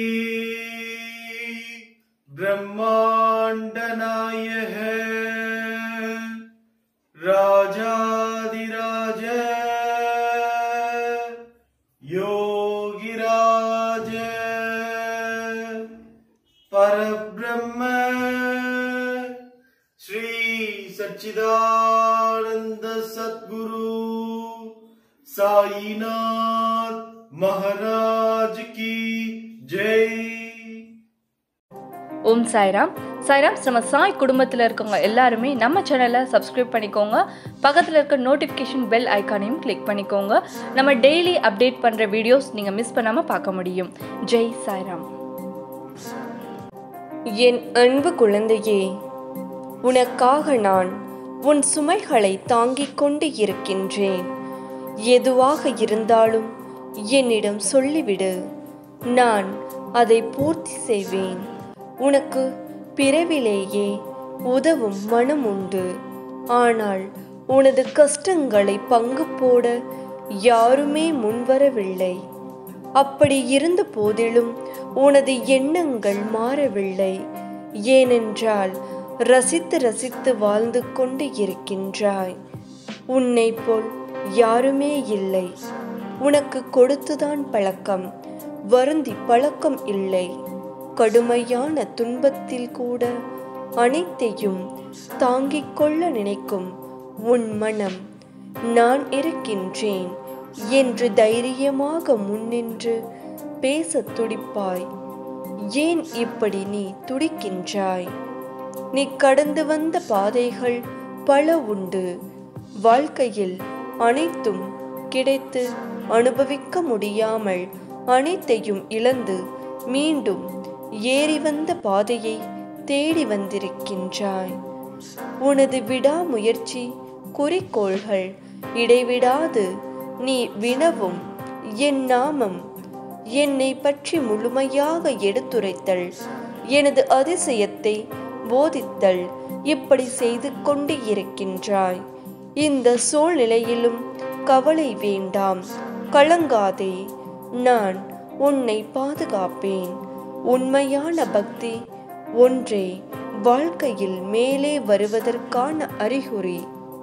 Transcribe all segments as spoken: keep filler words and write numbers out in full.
ब्रह्मांड नायक राजाधिराज योगिराज परब्रह्म श्री सच्चिदानंद सद्गुरु साईनाथ महाराज की जय। ஓம் சாய்ராம். சாய்ராம் நம்ம சாய் குடும்பத்தில் இருக்கவங்க எல்லாருமே நம்ம சேனலை சப்ஸ்கிரைப் பண்ணிக்கோங்க. பக்கத்தில் இருக்க நோட்டிஃபிகேஷன் பெல் ஐக்கானையும் கிளிக் பண்ணிக்கோங்க. நம்ம டெய்லி அப்டேட் பண்ணுற வீடியோஸ் நீங்கள் மிஸ் பண்ணாமல் பார்க்க முடியும். ஜெய் சாய்ராம். என் அன்பு குழந்தையே, உனக்காக நான் உன் சுமைகளை தாங்கிக் கொண்டு இருக்கின்றேன். எதுவாக இருந்தாலும் என்னிடம் சொல்லிவிடு, நான் அதை பூர்த்தி செய்வேன். உனக்கு பிறவிலேயே உதவும் மனம் உண்டு. ஆனால் உனது கஷ்டங்களை பங்கு போட யாருமே முன்வரவில்லை. அப்படி இருந்த போதிலும் உனது எண்ணங்கள் மாறவில்லை. ஏனென்றால் ரசித்து ரசித்து வாழ்ந்து கொண்டு இருக்கின்றாய். உன்னை போல் யாருமே இல்லை. உனக்கு கொடுத்துதான் பழக்கம், வருந்தி பழக்கம் இல்லை. கடுமையான துன்பத்தில் கூட அனைத்தையும் தாங்கிக் கொள்ள நினைக்கும் உன் மனம் நான் இருக்கின்றேன் என்று தைரியமாக முன்னின்று பேச துடிப்பாய். ஏன் இப்படி நீ துடிக்கின்றாய்? நீ கடந்து வந்த பாதைகள் பல உண்டு. வாழ்க்கையில் அனைத்தும் கிடைத்து அனுபவிக்க முடியாமல் அனைத்தையும் இழந்து மீண்டும் ஏறி வந்த பாதையை தேடி வந்திருக்கின்றாய். உனது விடாமுயற்சி குறிக்கோள்கள் இடைவிடாது நீ வினவும் என் நாமம், என்னை பற்றி முழுமையாக எடுத்துரைத்தல், எனது அதிசயத்தை போதித்தல், இப்படி செய்து கொண்டு இருக்கின்றாய். இந்த சூழ்நிலையிலும் கவலை வேண்டாம், கலங்காதே. நான் உன்னை பாதுகாப்பேன். உண்மையான பக்தி ஒன்றே வாழ்க்கையில் மேலே வருவதற்கான அறிகுறி.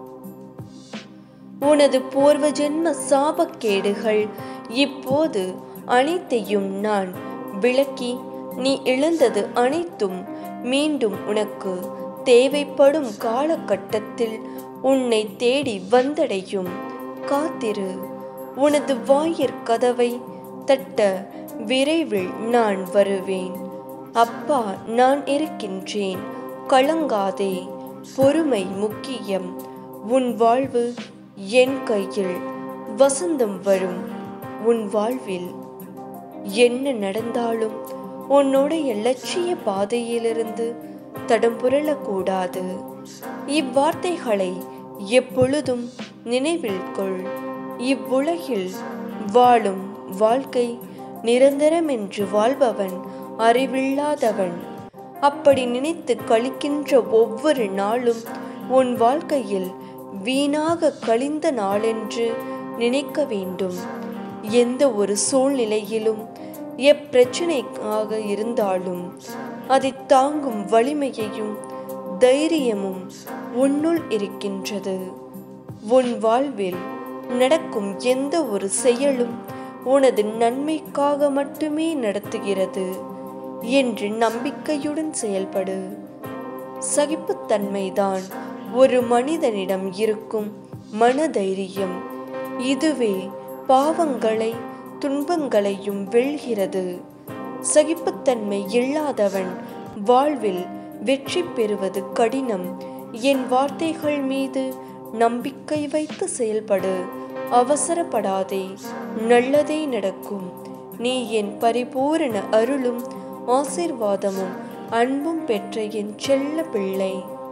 உனது பூர்வ ஜென்ம சாபக்கேடுகள் இப்போது அனைத்தையும் நான் விளக்கி, நீ இழந்தது அனைத்தும் மீண்டும் உனக்கு தேவைப்படும் காலகட்டத்தில் உன்னை தேடி வந்தடையும். காத்திரு. உனது வாயிற்கதவை தட்ட விரைவில் நான் வருவேன். அப்பா, நான் இருக்கின்றேன், கலங்காதே. பொறுமை முக்கியம். உன் வாழ்வு என் கையில். வசந்தம் வரும் உன் வாழ்வில். என்ன நடந்தாலும் உன்னுடைய லட்சிய பாதையிலிருந்து தடம்புரளக்கூடாது. இவ்வார்த்தைகளை எப்பொழுதும் நினைவில் கொள். இவ்வுலகில் வாழும் வாழ்க்கை நிரந்தரம் என்று வாழ்பவன் அறிவில்லாதவன். அப்படி நினைத்து கழிக்கின்ற ஒவ்வொரு நாளும் உன் வாழ்க்கையில் வீணாக கழிந்த நாளென்று நினைக்க வேண்டும். எந்த ஒரு சூழ்நிலையிலும் எப்பிரச்சனைக்காக இருந்தாலும் அதை தாங்கும் வலிமையையும் தைரியமும் உன்னுள் இருக்கின்றது. உன் வாழ்வில் நடக்கும் எந்த ஒரு செயலும் உனது நன்மைக்காக மட்டுமே நடத்துகிறது என்று நம்பிக்கையுடன் செயல்படு. சகிப்புத்தன்மைதான் ஒரு மனிதனிடம் இருக்கும் மனதைரியம். இதுவே பாவங்களை துன்பங்களையும் வெல்கிறது. சகிப்புத்தன்மை இல்லாதவன் வாழ்வில் வெற்றி பெறுவது கடினம். என் வார்த்தைகள் மீது நம்பிக்கை வைத்து செயல்படு. அவசரப்படாதே, நல்லதே நடக்கும். நீ என் பரிபூரண அருளும் ஆசீர்வாதமும் அன்பும் பெற்ற என் செல்ல பிள்ளை.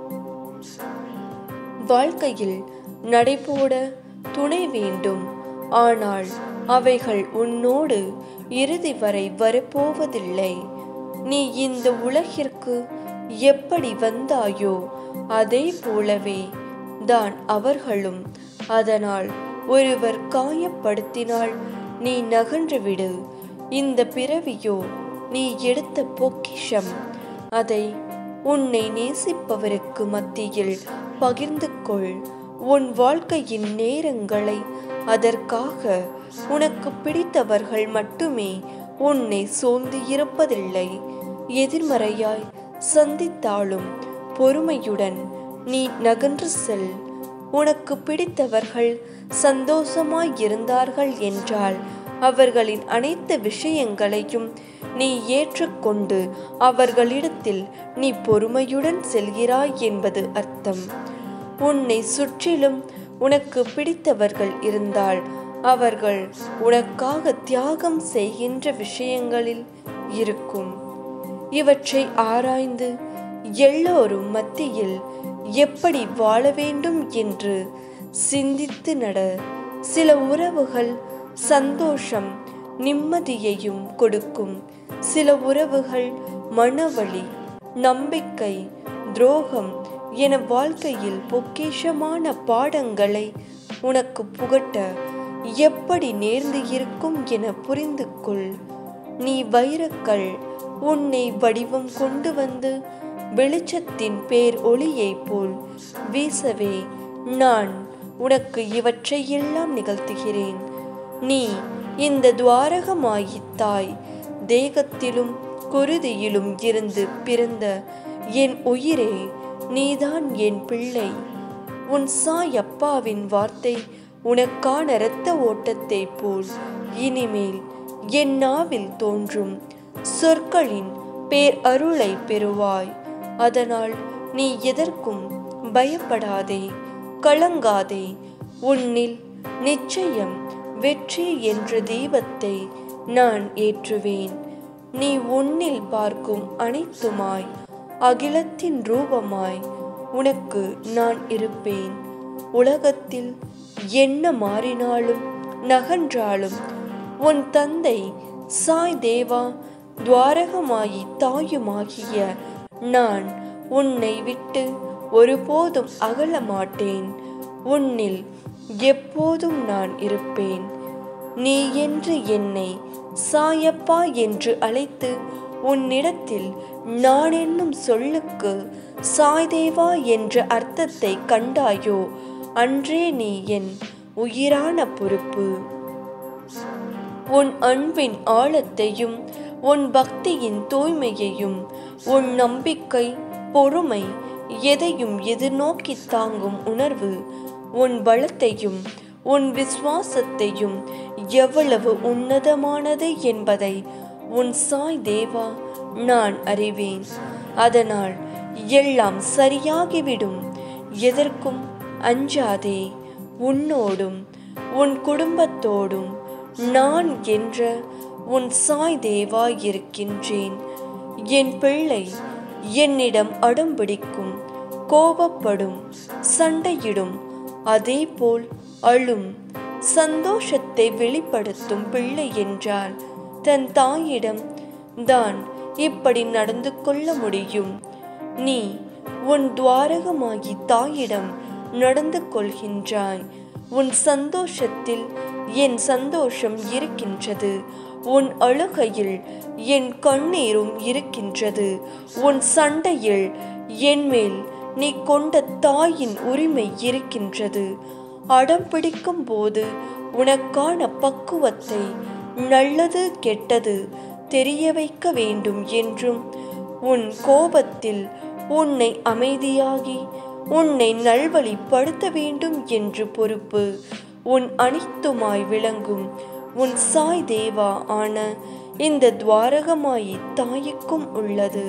வாழ்க்கையில் நடைபோட துணை வேண்டும். ஆனால் அவைகள் உன்னோடு இறுதி வரை வரப்போவதில்லை. நீ இந்த உலகிற்கு எப்படி வந்தாயோ அதே போலவே தான் அவர்களும். அதனால் ஒருவர் காயப்படுத்தினால் நீ நகன்று விடு. இந்த பிறவியோ நீ எடுத்த பொக்கிஷம். அதை உன்னை நேசிப்பவருக்கு மத்தியில் பகிர்ந்து கொள். உன் வாழ்க்கையின் நேரங்களை அதற்காக உனக்கு பிடித்தவர்கள் மட்டுமே உன்னை சூழ்ந்து இருப்பதில்லை. எதிர்மறையாய் சந்தித்தாலும் பொறுமையுடன் நீ நகன்று செல். உனக்கு பிடித்தவர்கள் சந்தோஷமாய் இருந்தார்கள் என்றால் அவர்களின் அனைத்து விஷயங்களையும் நீ ஏற்றுக்கொண்டு அவர்களிடத்தில் நீ பொறுமையுடன் செல்கிறாய் என்பது அர்த்தம். உன்னை சுற்றிலும் உனக்கு பிடித்தவர்கள் இருந்தால் அவர்கள் உனக்காக தியாகம் செய்கின்ற விஷயங்களில் இருக்கும். இவற்றை ஆராய்ந்து எல்லோரும் மத்தியில் எப்படி வாழ வேண்டும் என்று சிந்தித்து நட. சில உறவுகள் சந்தோஷம் நிம்மதியையும் கொடுக்கும். சில உறவுகள் மனவலி, நம்பிக்கை, துரோகம் என வாழ்க்கையில் பொக்கிஷமான பாடங்களை உனக்கு புகட்ட எப்படி நேர்ந்து இருக்கும் என புரிந்து கொள். நீ வைரக்கல். உன்னை வடிவம் கொண்டு வந்து வெளிச்சத்தின் பேர் ஒளியைப் போல் வீசவே நான் உனக்கு இவற்றை எல்லாம் நிகழ்த்துகிறேன். நீ இந்த துவாரகமாயித்தாய். தேகத்திலும் குருதியிலும் இருந்து பிறந்த என் உயிரே, நீதான் என் பிள்ளை. உன் சாய் அப்பாவின் வார்த்தை உனக்கான இரத்த ஓட்டத்தை போல் இனிமேல் என் நாவில் தோன்றும் சொற்களின் பேர் அருளை பெறுவாய். அதனால் நீ எதற்கும் பயப்படாதே, கலங்காதே. உன்னில் நிச்சயம் வெற்றி என்ற தீபத்தை நான் ஏற்றுவேன். நீ உன்னில் பார்க்கும் அனைத்துமாய் அகிலத்தின் ரூபமாய் உனக்கு நான் இருப்பேன். உலகத்தில் என்ன மாறினாலும் நகன்றாலும் உன் தந்தை சாய் தேவா துவாரகமாயி தாயுமாகிய நான் உன்னை விட்டு ஒருபோதும் அகல மாட்டேன். உன்னில் எப்போதும் நான் இருப்பேன். நீ என்று என்னை சாயப்பா என்று அழைத்து உன்னிடத்தில் நான் என்னும் சொல்லுக்கு சாய்தேவா என்ற அர்த்தத்தை கண்டாயோ அன்றே நீ என் உயிரான பொறுப்பு. உன் அன்பின் ஆழத்தையும் உன் பக்தியின் தூய்மையையும் உன் நம்பிக்கை, பொறுமை எதையும் எதிர்நோக்கி தாங்கும் உணர்வு, உன் பலத்தையும் உன் விசுவாசத்தையும் எவ்வளவு உன்னதமானது என்பதை உன் சாய் தேவா நான் அறிவேன். அதனால் எல்லாம் சரியாகிவிடும். எதற்கும் அஞ்சாதே. உன்னோடும் உன் குடும்பத்தோடும் நான் என்ற உன் சாய் தேவா இருக்கின்றேன். என் பிள்ளை என்னிடம் அடம்பிடிக்கும், கோபப்படும், சண்டையிடும், அதே போல் அழும், சந்தோஷத்தை வெளிப்படுத்தும் பிள்ளை என்றால் தன் தாயிடம் தான் இப்படி நடந்து கொள்ள முடியும். நீ உன் துவாரகமாகி தாயிடம் நடந்து கொள்கின்றாய். உன் சந்தோஷத்தில் என் சந்தோஷம் இருக்கின்றது. உன் அழுகையில் என் கண்ணீரும் இருக்கின்றது. உன் சண்டையில் என் மேல் நீ கொண்ட தாயின் உரிமை இருக்கின்றது. அடம் பிடிக்கும் போது உனக்கான பக்குவத்தை, நல்லது கெட்டது தெரிய வைக்க வேண்டும் என்றும், உன் கோபத்தில் உன்னை அமைதியாகி உன்னை நல்வழிப்படுத்த வேண்டும் என்று பொறுப்பு உன் அனைத்துமாய் விளங்கும் உன் சாய் தேவா ஆன இந்த துவாரகமாயி தாய்க்கும் உள்ளது.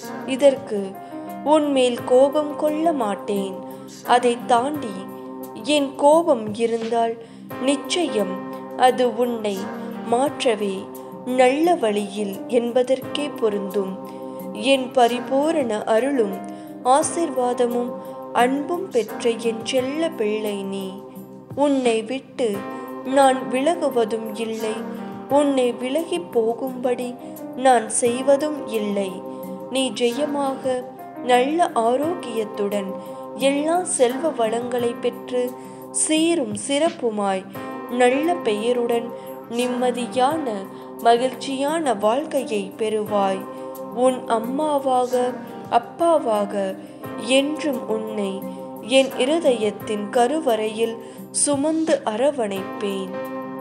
இதற்கு உன்மேல் கோபம் கொள்ள மாட்டேன். அதை தாண்டி என் கோபம் இருந்தால் நிச்சயம் அது உன்னை மாற்றவே நல்ல வழியில் என்பதற்கே பொருந்தும். என் பரிபூரண அருளும் ஆசீர்வாதமும் அன்பும் பெற்ற என் செல்ல பிள்ளை நீ. உன்னை விட்டு நான் விலகுவதும் இல்லை, உன்னை விலகி போகும்படி நான் செய்வதும் இல்லை. நீ ஜெயமாக நல்ல ஆரோக்கியத்துடன் எல்லா செல்வ வளங்களை பெற்று சீரும் சிறப்புமாய் நல்ல பெயருடன் நிம்மதியான மகிழ்ச்சியான வாழ்க்கையை பெறுவாய். உன் அம்மாவாக அப்பாவாக என்றும் உன்னை என் இருதயத்தின் கருவறையில் சுமந்து அரவணைப்பேன்.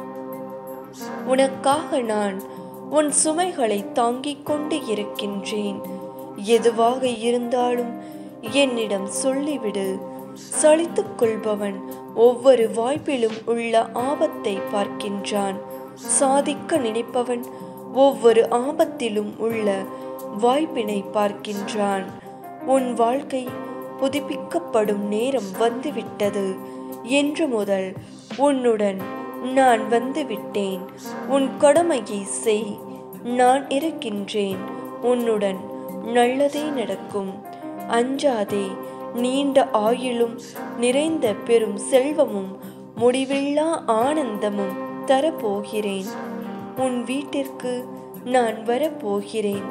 உனக்காக நான் உன் சுமைகளை தாங்கிக் கொண்டு இருக்கின்றேன். எதுவாக இருந்தாலும் என்னிடம் சொல்லிவிடு. சலித்துக் கொள்பவன் ஒவ்வொரு வாய்ப்பிலும் உள்ள ஆபத்தை பார்க்கின்றான். சாதிக்க நினைப்பவன் ஒவ்வொரு ஆபத்திலும் உள்ள வாய்ப்பினை பார்க்கின்றான். உன் வாழ்க்கை புதுப்பிக்கப்படும் நேரம் வந்துவிட்டது. என்று முதல் உன்னுடன் நான் வந்துவிட்டேன். உன் கடமையை செய். நான் இருக்கின்றேன். உன்னுடன் நல்லதே நடக்கும். அஞ்சாதே. நீண்ட ஆயுளும் நிறைந்த பெரும் செல்வமும் முடிவில்லா ஆனந்தமும் தரப்போகிறேன். உன் வீட்டிற்கு நான் வரப்போகிறேன்.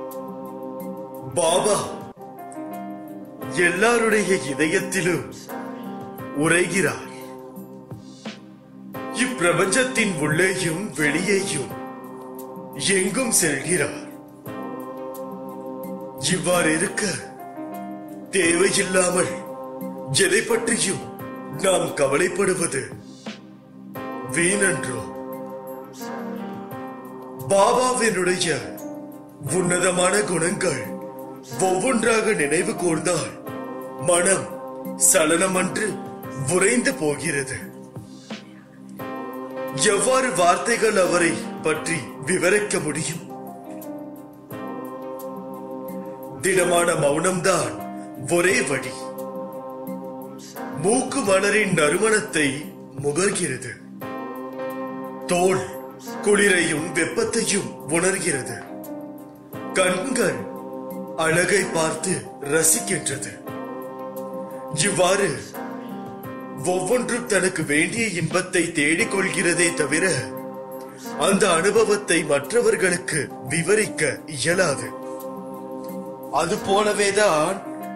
பாபா எல்லாருடைய இதயத்திலும் உரைகிறார். இப்பிரபஞ்சத்தின் உள்ளேயும் வெளியேயும் எங்கும் செல்கிறார். இவ்வாறு இருக்க தேவையில்லாமல் எதை பற்றியும் நாம் கவலைப்படுவது வீணன்றோ? பாபாவினுடைய உன்னதமான குணங்கள் ஒவ்வொன்றாக நினைவு கூர்ந்தால் மனம் சலனமன்று உறைந்து போகிறது. எவ்வாறு வார்த்தைகள் அவரை பற்றி விவரிக்க முடியும்? திடமான மௌனம்தான் ஒரே வழி. மூக்கு மலரின் நறுமணத்தை முகர்கிறது. தோல் குளிரையும் வெப்பத்தையும் உணர்கிறது. கண்கள் அழகை பார்த்து ரசிக்கின்றது. இவ்வாறு ஒவ்வொன்றும் தனக்கு வேண்டிய இன்பத்தை தேடிக் கொள்கிறதே தவிர அந்த அனுபவத்தை மற்றவர்களுக்கு விவரிக்க இயலாது. அது போலவேதான்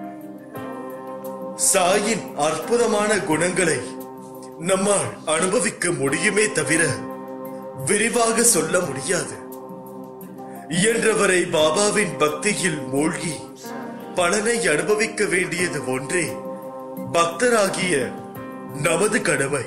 சாயின் அற்புதமான குணங்களை நம்மால் அனுபவிக்க முடியுமே தவிர விரிவாக சொல்ல முடியாது. இயன்றவரை பாபாவின் பக்தியில் மூழ்கி பலனை அனுபவிக்க வேண்டியது ஒன்றே பக்தராகிய நமது கடமை.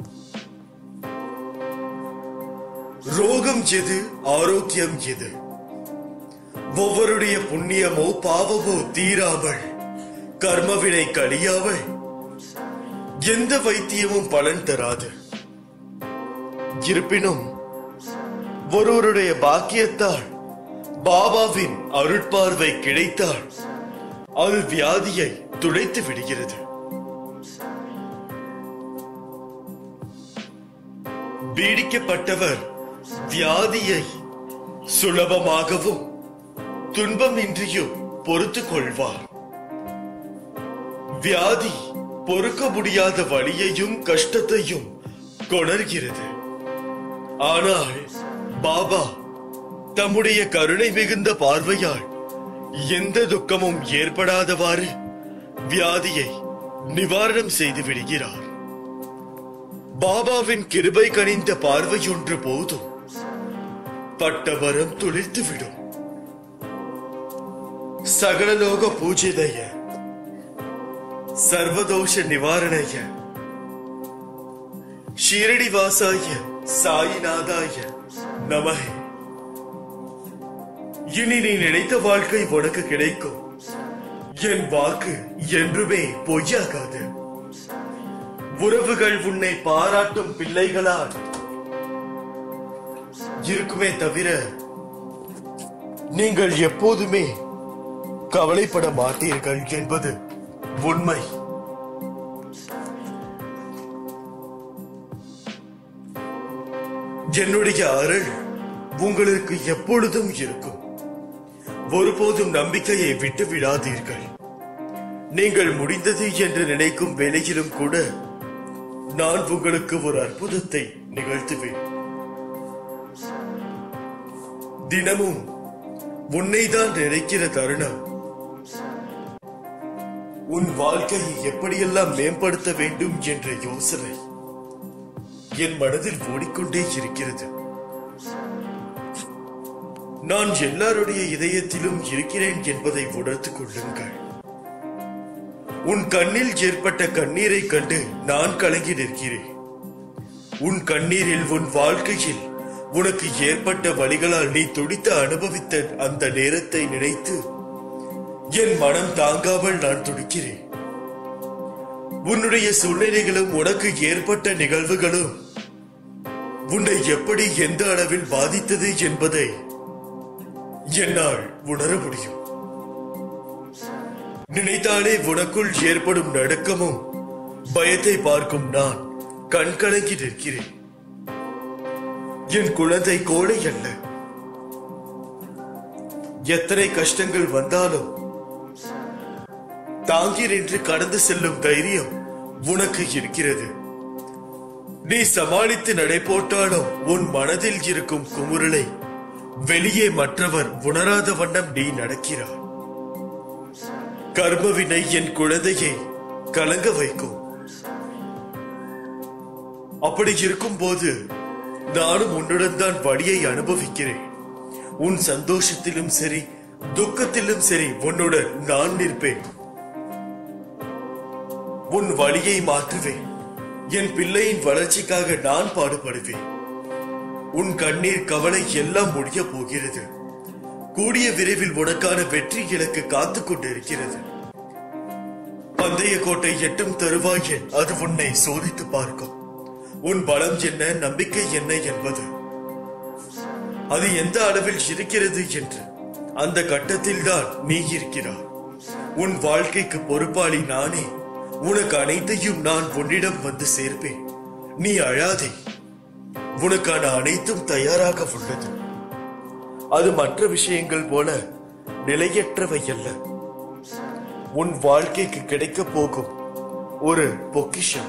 ரோகம் எது, ஆரோக்கியம் எது? ஒவ்வொருடைய புண்ணியமோ பாவமோ தீராமல், கர்மவினை கழியாமல் எந்த வைத்தியமும் பலன் தராது. இருப்பினும் ஒருவருடைய பாக்கியத்தால் பாபாவின் அருட்பார்வை கிடைத்தால் அது வியாதியை துடைத்து விடுகிறது. பீடிக்கப்பட்டவர் வியாதியை சுலபமாகவும் துன்பமின்றியும் பொறுத்துக் கொள்வார். வியாதி பொறுக்க முடியாத வலியையும் கஷ்டத்தையும் கொணர்கிறது. ஆனால் பாபா தம்முடைய கருணை மிகுந்த பார்வையால் எந்த துக்கமும் ஏற்படாதவாறு வியாதியை நிவாரணம் செய்து விடுகிறார். பாபாவின் கிருபை கனிந்த பார்வையொன்று போதும், பட்டவரம் துளிர்த்துவிடும். சகலலோக பூஜிதய சர்வதோஷ நிவாரணய ஷீரடிவாசாய சாயிநாதாய நமஹே. இனி நீ நினைத்த வாழ்க்கை உனக்கு கிடைக்கும். என் வாக்கு என்றுமே பொய்யாகாது. உறவுகள் உன்னை பாராட்டும் பிள்ளைகளால் இருக்குமே தவிர நீங்கள் எப்போதுமே கவலைப்பட மாட்டீர்கள் என்பது உண்மை. என்னுடைய அருள் உங்களுக்கு எப்பொழுதும் இருக்கும். ஒருபோதும் நம்பிக்கையை விட்டு விடாதீர்கள். நீங்கள் முடிந்தது என்று நினைக்கும் வேளையிலும் கூட நான் உங்களுக்கு ஒரு அற்புதத்தை நிகழ்த்துவேன். தினமும் உன்னைதான் நினைக்கிற தருணம் உன் வாழ்க்கையை எப்படியெல்லாம் மேம்படுத்த வேண்டும் என்ற யோசனை என் மனதில் ஓடிக்கொண்டே இருக்கிறது. நான் எல்லாருடைய இதயத்திலும் இருக்கிறேன் என்பதை உணர்த்துக் கொள்ளுங்கள். உன் கண்ணில் ஏற்பட்ட கண்ணீரை கண்டு நான் கலங்கி நிற்கிறேன். உன் கண்ணீரில் உன் வாழ்க்கையில் உனக்கு ஏற்பட்ட வழிகளால் நீ துடித்து அனுபவித்த அந்த நேரத்தை நினைத்து என் மனம் தாங்காமல் நான் துடிக்கிறேன். உன்னுடைய சூழ்நிலைகளும் உனக்கு ஏற்பட்ட நிகழ்வுகளும் உன்னை எப்படி எந்த அளவில் பாதித்தது என்பதை என்னால் உணர முடியும். நினைத்தாலே உனக்குள் ஏற்படும் நடுக்கமும் பயத்தை பார்க்கும் நான் கண்கலங்கி நிற்கிறேன். என் குழந்தை கோழை அல்ல. எத்தனை கஷ்டங்கள் வந்தாலும் தாங்கி நின்று கடந்து செல்லும் தைரியம் உனக்கு இருக்கிறது. நீ சமாளித்து நடை போட்டாலும் உன் மனதில் இருக்கும் குமுறலை வெளியே மற்றவர் உணராத வண்ணம் நீ நடக்கிறார். கர்மவினை என் குழந்தையை கலங்க வைக்கும். அப்படி இருக்கும் போது நானும் உன்னுடன் தான் வழியை அனுபவிக்கிறேன். உன் சந்தோஷத்திலும் சரி துக்கத்திலும் சரி உன்னுடன் நான் நிற்பேன். உன் வழியை மாற்றுவேன். என் பிள்ளையின் வளர்ச்சிக்காக நான் பாடுபடுவேன். உன் கண்ணீர் கவலை எல்லாம் முடிய போகிறது. கூடிய விரைவில் உனக்கான வெற்றி இலக்கு காத்துக் கொண்டிருக்கிறது. பந்தய கோட்டை எட்டும் தருவாயில் அது உன்னை சோதித்து பார்க்கும். உன் பலம் என்ன, நம்பிக்கை என்ன என்பது அது எந்த அளவில் இருக்கிறது என்று அந்த கட்டத்தில் தான் நீ இருக்கிறாய். உன் வாழ்க்கைக்கு பொறுப்பாளி நானே. உனக்கு அனைத்தையும் நான் உன்னிடம் வந்து சேர்ப்பேன். நீ அழாதே. உனக்கான அனைத்தும் தயாராக உள்ளது. அது மற்ற விஷயங்கள் போல நிலையற்றவை அல்ல. உன் வாழ்க்கைக்கு கிடைக்க போகும் ஒரு பொக்கிஷம்.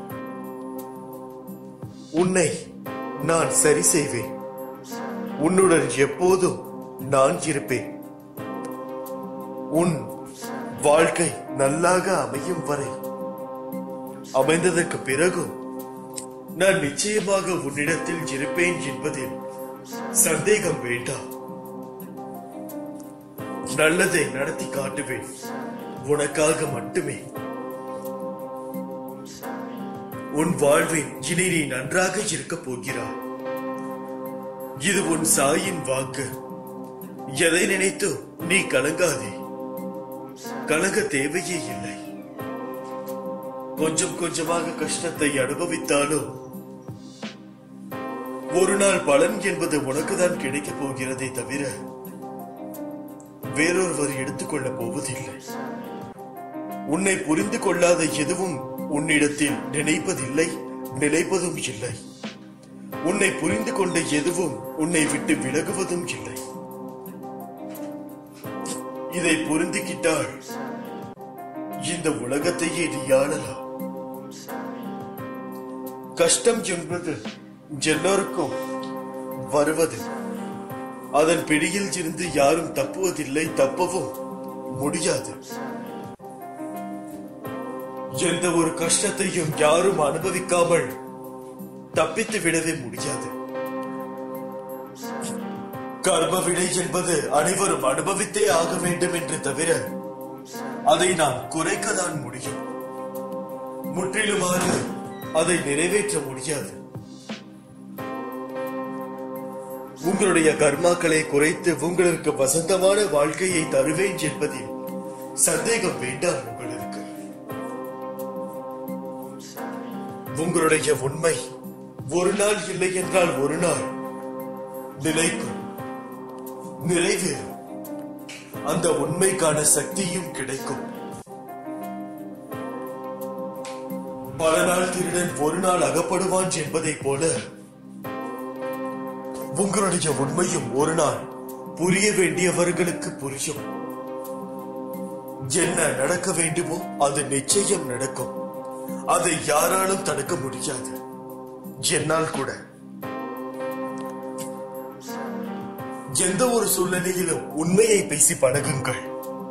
உன்னை நான் சரி செய்வேன். உன்னுடன் எப்போதும் நான் இருப்பேன். உன் வாழ்க்கை நல்லாக அமையும் வரை, அமைந்ததற்கு பிறகும் நான் நிச்சயமாக உன்னிடத்தில் இருப்பேன் என்பதில் சந்தேகம் வேண்டாம். நல்லதை நடத்தி காட்டுவேன், உனக்காக மட்டுமே. உன் வாழ்வில் இனி நீ நன்றாக இருக்க போகிறாய். இது உன் சாயின் வாக்கு. எதை நினைத்து நீ கலங்காதே. கலங்க தேவையே இல்லை. கொஞ்சம் கொஞ்சமாக கஷ்டத்தை அனுபவித்தாலும் ஒரு நாள் பலன் என்பது உனக்குதான் கிடைக்கப் போகிறதே தவிர வேறொருவர் எடுத்துக்கொள்ள போவதில்லை. உன்னை புரிந்து கொள்ளாத எதுவும் உன்னிடத்தில் நினைப்பதில்லை, நிலைப்பதும் இல்லை. உன்னை புரிந்து கொண்ட எதுவும் உன்னை விட்டு விலகுவதும் இல்லை. இதை புரிந்துகிட்டால் இந்த உலகத்தையே நீ ஆளலாம். கஷ்டம் என்பது எல்லோருக்கும் வருவது. அதன் பிடியில் இருந்து யாரும் தப்புவதில்லை, தப்பவும் முடியாது. எந்த ஒரு கஷ்டத்தையும் யாரும் அனுபவிக்காமல் தப்பித்து விடவே முடியாது. கர்ம வினை என்பது அனைவரும் அனுபவித்தே ஆக வேண்டும் என்று தவிர அதை நாம் குறைக்கத்தான் முடியும். முற்றிலுமாக அதை நிறைவேற்ற முடியாது. உங்களுடைய கர்மாக்களை குறைத்து உங்களுக்கு வசந்தமான வாழ்க்கையை தருவேன் என்பதில் சந்தேகம் வேண்டாம். உங்களுக்கு உங்களுடைய உண்மை ஒரு நாள் இல்லை என்றால் ஒரு நாள் நிலைக்கும், நிறைவேறும். அந்த உண்மைக்கான சக்தியும் கிடைக்கும். பல நாள் திருடன் ஒரு நாள் அகப்படுவான் என்பதை போல உங்களுடைய உண்மையும் ஒரு நாள் புரிய வேண்டியவர்களுக்கு புரியும். என்ன நடக்க வேண்டுமோ அது நிச்சயம் நடக்கும். அதை யாராலும் தடுக்க முடியாது, என்னால் கூட. எந்த ஒரு சூழ்நிலையிலும் உண்மையை பேசி பழகுங்கள்.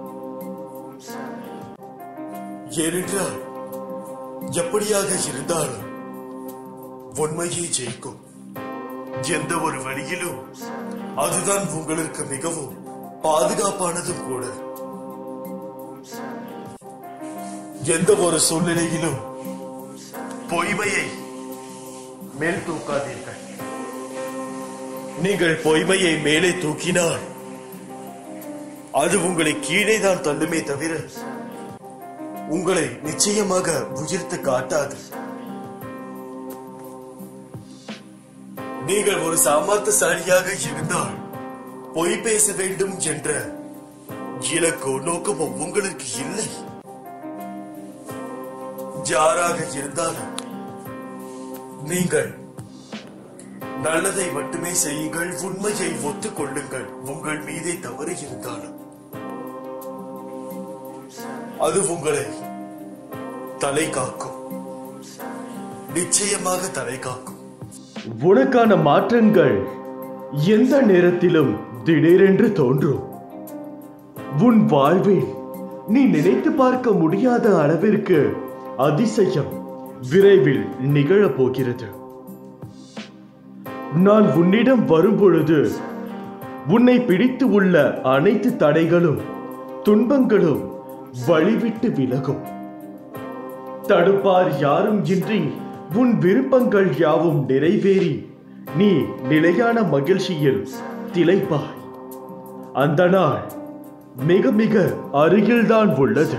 ஏனென்றால் எப்படியாக இருந்தாலும் உண்மையை ஜெயிக்கும். எந்த ஒரு வழியிலும் அதுதான் உங்களுக்கு மிகவும் பாதுகாப்பானதும் கூட. எந்த ஒரு சூழ்நிலையிலும் பொய்மையை மேல் தூக்காதீர்கள். நீங்கள் பொய்மையை மேலே தூக்கினால் அது உங்களை கீழே தான் தள்ளுமே தவிர உங்களை நிச்சயமாக உயர்த்து காட்டாது. நீங்கள் ஒரு சாமர்த்தியசாலியாக இருந்தால் பொய் பேச வேண்டும் என்ற இலக்கோ நோக்கமோ உங்களுக்கு இல்லை. யாராக இருந்தாலும் நீங்கள் நல்லதை மட்டுமே செய்யுங்கள். உண்மையை ஒத்துக்கொள்ளுங்கள். உங்கள் மீதே தவறு இருந்தாலும் அது உங்களை தலை காக்கும். நிச்சயமாக தலை காக்கும். உனக்கான மாற்றங்கள் எந்த நேரத்திலும் திடீரென்று தோன்றும். உன் வாழ்வில் நீ நினைத்து பார்க்க முடியாத அளவிற்கு அதிசயம் விரைவில் நிகழப் போகிறது. நான் உன்னிடம் வரும்பொழுது உன்னை பிடித்து உள்ள அனைத்து தடைகளும் துன்பங்களும் வழிவிட்டு விலகும். தடுப்பார் யாரும் இன்றி உன் விருப்பங்கள் யாவும் நிறைவேறி நீ நிலையான மகிழ்ச்சியில் திளைப்பாய். அந்த நாள் மிக மிக அருகில்தான் உள்ளது.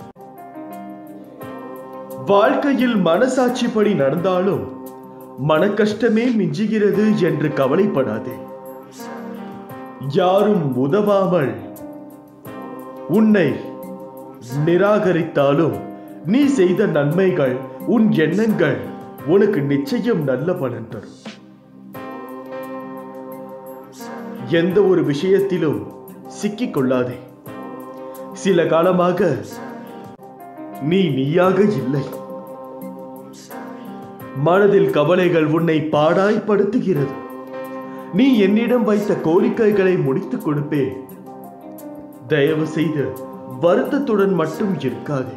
வாழ்க்கையில் மனசாட்சிப்படி நடந்தாலும் மன கஷ்டமே மிஞ்சுகிறது என்று கவலைப்படாதே. யாரும் உதவாமல் உன்னை நிராகரித்தாலும் நீ செய்த நன்மைகள், உன் எண்ணங்கள் உனக்கு நிச்சயம் நல்ல பலன் தரும். எந்த ஒரு விஷயத்திலும் சிக்கிக் கொள்ளாதே. சில காலமாக நீ நீயாக இல்லை. மனதில் கவலைகள் உன்னை பாடாய்படுத்துகிறது. நீ என்னிடம் வைத்த கோரிக்கைகளை முடித்துக் கொடுப்பேன். தயவு செய்து வருத்தத்துடன் மட்டும் இருக்காதே.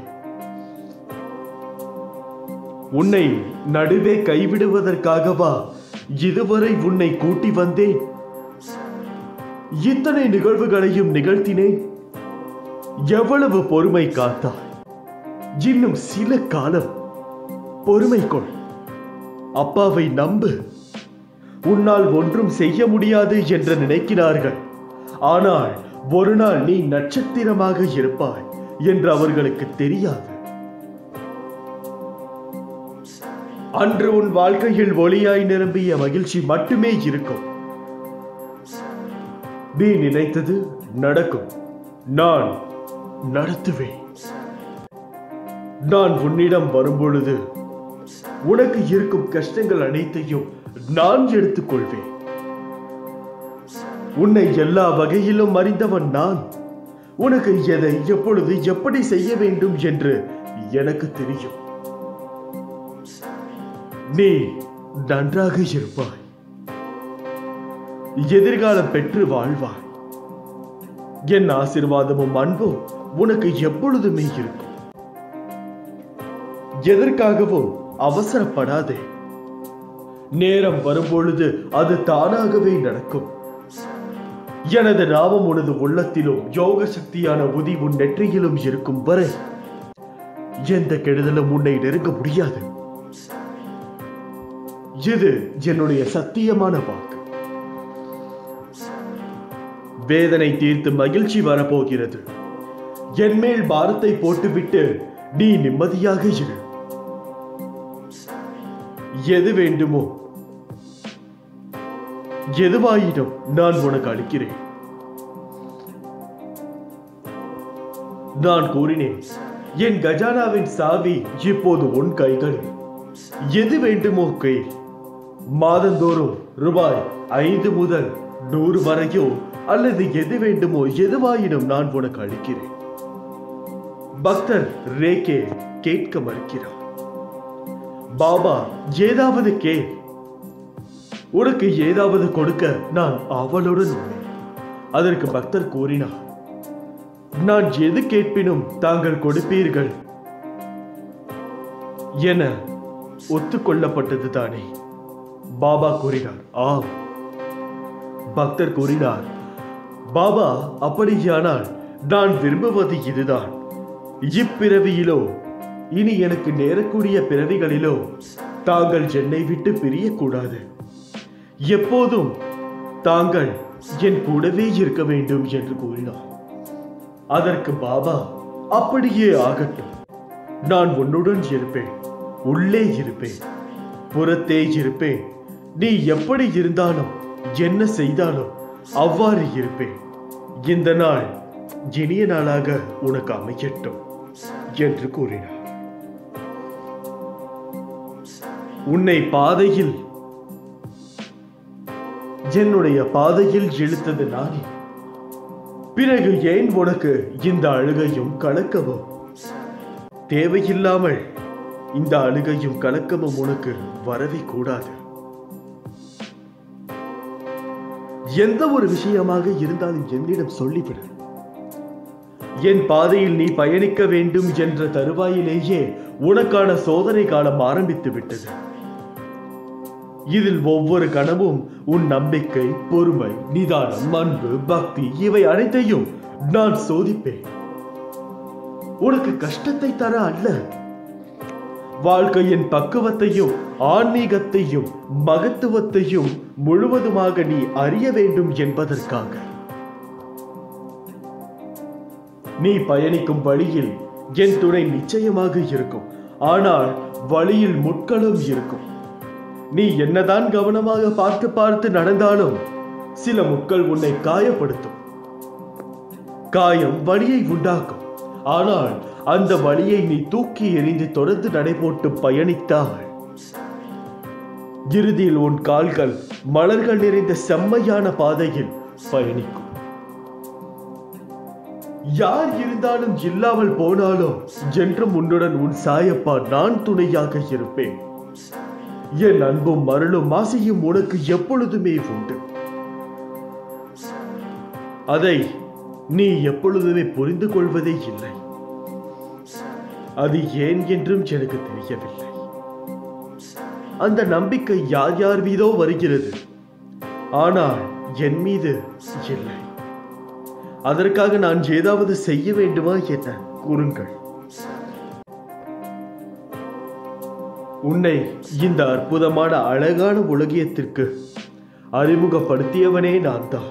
உன்னை நடுவே கைவிடுவதற்காகவா இதுவரை உன்னை கூட்டி வந்தேன்? இத்தனை நிகழ்வுகளையும் நிகழ்த்தினேன். எவ்வளவு பொறுமை காத்தாய். இன்னும் சில காலம் பொறுமை கொள். அப்பாவை நம்பு. உன்னால் ஒன்றும் செய்ய முடியாது என்று நினைக்கிறார்கள். ஆனால் ஒரு நாள் நீ நட்சத்திரமாக இருப்பாய் என்று அவர்களுக்கு தெரியாது. அன்று உன் வாழ்க்கையில் ஒளியாய் நிரம்பிய மகிழ்ச்சி மட்டுமே இருக்கும். நீ நினைத்தது நடக்கும். நான் நடத்துவேன். நான் உன்னிடம் வரும்பொழுது உனக்கு இருக்கும் கஷ்டங்கள் அனைத்தையும் நான் எடுத்துக் கொள்வேன். உன்னை எல்லா வகையிலும் அறிந்தவன் நான். உனக்கு எதை எப்பொழுது எப்படி செய்ய வேண்டும் என்று எனக்கு தெரியும். நீ நன்றாக இருப்பாய். எதிர்காலம் பெற்று வாழ்வாய். என் ஆசீர்வாதமும் அன்பும் உனக்கு எப்பொழுதுமே இருக்கும். எதற்காகவும் அவசரப்படாதே. நேரம் வரும்பொழுது அது தானாகவே நடக்கும். எனது நாமம் உனது உள்ளத்திலும் யோக சக்தியான உதி உன் நெற்றியிலும் இருக்கும் வரை எந்த கெடுதலும் உன்னை நெருங்க முடியாது. இது என்னுடைய சத்தியமான வாக்கு. வேதனை தீர்த்து மகிழ்ச்சி வரப்போகிறது. என் மேல் பாரத்தை போட்டுவிட்டு நீ நிம்மதியாக இரு. எது வேண்டுமோ எதுவாயினும் நான் உனக்கு அளிக்கிறேன். நான் கூறினேன், என் கஜானாவின் சாவி இப்போது உன் கைகளில். எது வேண்டுமோ கேள். மாதந்தோறும் ரூபாய் ஐந்து முதல் நூறு வரையோ அல்லது எது வேண்டுமோ எதுவாயினும் நான் உனக்கு அளிக்கிறேன். பக்தர் ரேகே கேட்க மறுக்கிறார். பாபா, ஏதாவது கேள். உனக்கு ஏதாவது கொடுக்க நான் ஆவலுடன் உள்ளேன். அதற்கு பக்தர் கூறினார், நான் எது கேட்பினும் தாங்கள் கொடுப்பீர்கள் என ஒத்துக்கொள்ளப்பட்டது தானே? பாபா கூறினார், ஆம். பக்தர் கூறினார், பாபா, அப்படியானால் நான் விரும்புவது இதுதான். இப்பிறவியிலோ இனி எனக்கு நேரக்கூடிய பிறவிகளிலோ தாங்கள் என்னை விட்டு பிரியக்கூடாது. எப்போதும் தாங்கள் என் கூடவே இருக்க வேண்டும் என்று கூறினார். அதற்கு பாபா, அப்படியே ஆகட்டும், நான் உன்னுடன் இருப்பேன், உள்ளே இருப்பேன், புறத்தே இருப்பேன். நீ எப்படி இருந்தாலும் என்ன செய்தாலும் அவ்வாறு இருப்பேன். இந்த நாள் இனிய நாளாக உனக்கு அமையட்டும் என்று கூறினார். உன்னை பாதையில் என்னுடைய பாதையில் இழுத்தது நானே. பிறகு ஏன் உனக்கு இந்த அழுகையும் கலக்கமும்? தேவையில்லாமல் இந்த அழுகையும் கலக்கமும் உனக்கு வரவே கூடாது. எந்த ஒரு விஷயமாக இருந்தாலும் என்னிடம் சொல்லிவிடு. என் பாதையில் நீ பயணிக்க வேண்டும் என்ற தருவாயிலேயே உனக்கான சோதனை காலம் ஆரம்பித்து விட்டது. இதில் ஒவ்வொரு கணமும் உன் நம்பிக்கை, பொறுமை, நிதானம், அன்பு, பக்தி இவை அனைத்தையும் நான் சோதிப்பேன். உனக்கு கஷ்டத்தை தர அல்ல, வாழ்க்கையின் பக்குவத்தையும் ஆன்மீகத்தையும் மகத்துவத்தையும் முழுவதுமாக நீ அறிய வேண்டும் என்பதற்காக. நீ பயணிக்கும் வழியில் என் துணை நிச்சயமாக இருக்கும். ஆனால் வழியில் முட்களும் இருக்கும். நீ என்னதான் கவனமாக பார்த்து பார்த்து நடந்தாலும் சில முட்கள் உன்னை காயப்படுத்தும். காயம் வலியை உண்டாக்கும். ஆனால் அந்த வலியை நீ தூக்கி எறிந்து தொடர்ந்து நடைபோட்டு பயணித்தால் இறுதியில் உன் கால்கள் மலர்கள் நிறைந்த செம்மையான பாதையில் பயணிக்கும். யார் இருந்தாலும் இல்லாமல் போனாலும் என்றும் உன்னுடன் உன் சாயப்பா நான் துணையாக இருப்பேன். என் அன்பும் அருளும் ஆசையும் உனக்கு எப்பொழுதுமே உண்டு. அதை நீ எப்பொழுதுமே புரிந்து கொள்வதே இல்லை. அது ஏன் என்றும் எனக்கு தெரியவில்லை. அந்த நம்பிக்கை யார் யார் மீதோ வருகிறது, ஆனால் என் மீது இல்லை. அதற்காக நான் ஏதாவது செய்ய வேண்டுமா என கூறுங்கள். உன்னை இந்த அற்புதமான அழகான உலகியத்திற்கு அறிமுகப்படுத்தியவனே நான் தான்.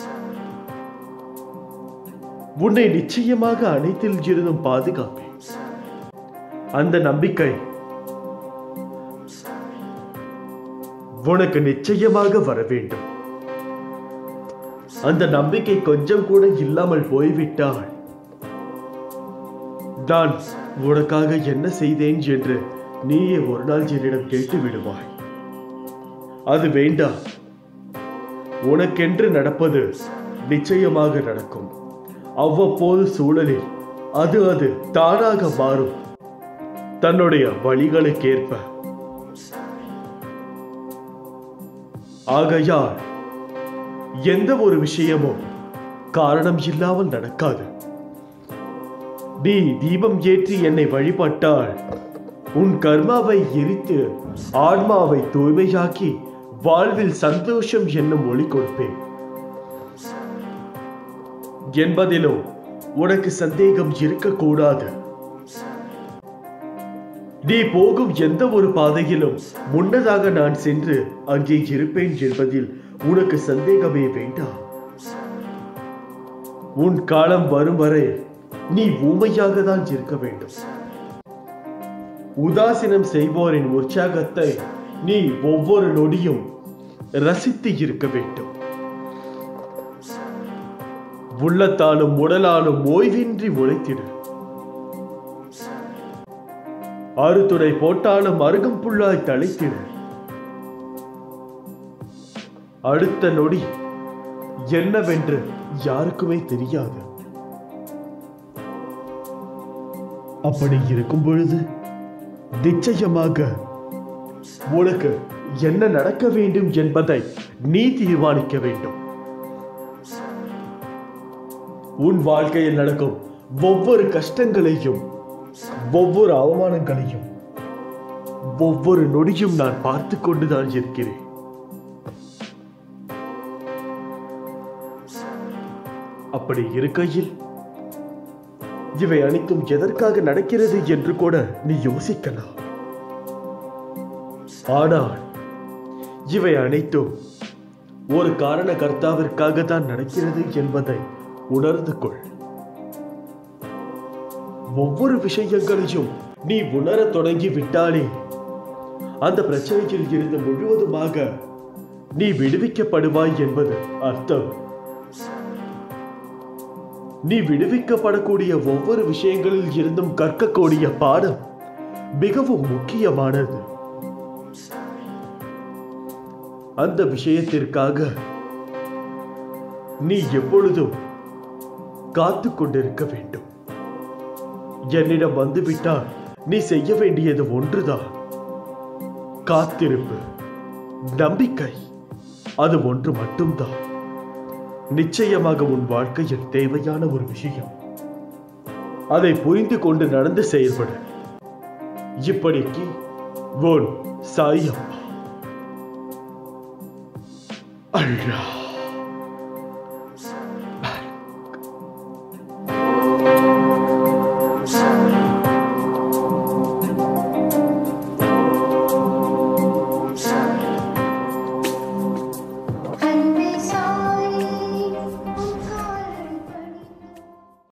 உன்னை நிச்சயமாக அனைத்தில் இருந்தும் பாதுகாப்பேன். அந்த நம்பிக்கை உனக்கு நிச்சயமாக வர வேண்டும். அந்த நம்பிக்கை கொஞ்சம் கூட இல்லாமல் போய்விட்டால் நான் உனக்காக என்ன செய்தேன் என்று நீயே ஒரு நாள் என்னிடம் கேட்டு விடுவாய். அது வேண்டாம். உனக்கென்று நடப்பது நிச்சயமாக நடக்கும். அவ்வப்போது சூழலில் அது அது தானாக மாறும், தன்னுடைய வழிகளுக்கேற்ப. ஆகையால் எந்த ஒரு விஷயமும் காரணம் இல்லாமல் நடக்காது. நீ தீபம் ஏற்றி என்னை வழிபட்டால் உன் கர்மாவை எரித்து ஆன்மாவை தூய்மையாக்கி வாழ்வில் சந்தோஷம் என்னும் ஒளி கொடுப்பேன் என்பதிலும் உனக்கு சந்தேகம் இருக்கக்கூடாது. நீ போகும் எந்த ஒரு பாதையிலும் முன்னதாக நான் சென்று அங்கே இருப்பேன் என்பதில் உனக்கு சந்தேகமே வேண்டாம். உன் காலம் வரும் வரை நீ ஊமையாக தான் இருக்க வேண்டும். உதாசீனம் செய்வோரின் உற்சாகத்தை நீ ஒவ்வொரு நொடியும் ரசித்து இருக்க வேண்டும். உள்ளத்தாலும் உடலாலும் ஓய்வின்றி உழைத்திடு. அறுத்துடை போட்டாலும் அருகும் புல்லாய் தழைத்திடு. அடுத்த நொடி என்னவென்று யாருக்குமே தெரியாது. அப்படி இருக்கும் பொழுது நிச்சயமாக உனக்கு என்ன நடக்க வேண்டும் என்பதை நீ தீர்மானிக்க வேண்டும். உன் வாழ்க்கையில் நடக்கும் ஒவ்வொரு கஷ்டங்களையும், ஒவ்வொரு அவமானங்களையும், ஒவ்வொரு நொடியும் நான் பார்த்து கொண்டுதான் இருக்கிறேன். அப்படி இருக்கையில் இவை அனைத்தும் எதற்காக நடக்கிறது என்று கூட நீ யோசிக்கலாம். ஆனால் இவை அனைத்தும் ஒரு காரண கர்த்தாவிற்காக தான் நடக்கிறது என்பதை உணர்ந்து கொள். ஒவ்வொரு விஷயங்களையும் நீ உணர தொடங்கி விட்டாலே அந்த பிரச்சனையில் இருந்து முழுவதுமாக நீ விடுவிக்கப்படுவாய் என்பது அர்த்தம். நீ விடுவிக்கப்படக்கூடிய ஒவ்வொரு விஷயங்களில் இருந்தும் கற்கக்கூடிய பாடம் மிகவும் முக்கியமானது. அந்த விஷயத்திற்காக நீ எப்பொழுதும் காத்து கொண்டிருக்க வேண்டும். என்னிடம் வந்துவிட்டால் நீ செய்ய வேண்டியது ஒன்றுதான், காத்திருப்பு, நம்பிக்கை. அது ஒன்று மட்டும்தான் நிச்சயமாக உன் வாழ்க்கையில் தேவையான ஒரு விஷயம். அதை புரிந்து கொண்டு நடந்து செயல்பட. இப்படிக்கு உன் சாய் அப்பா. அல்லாஹ்.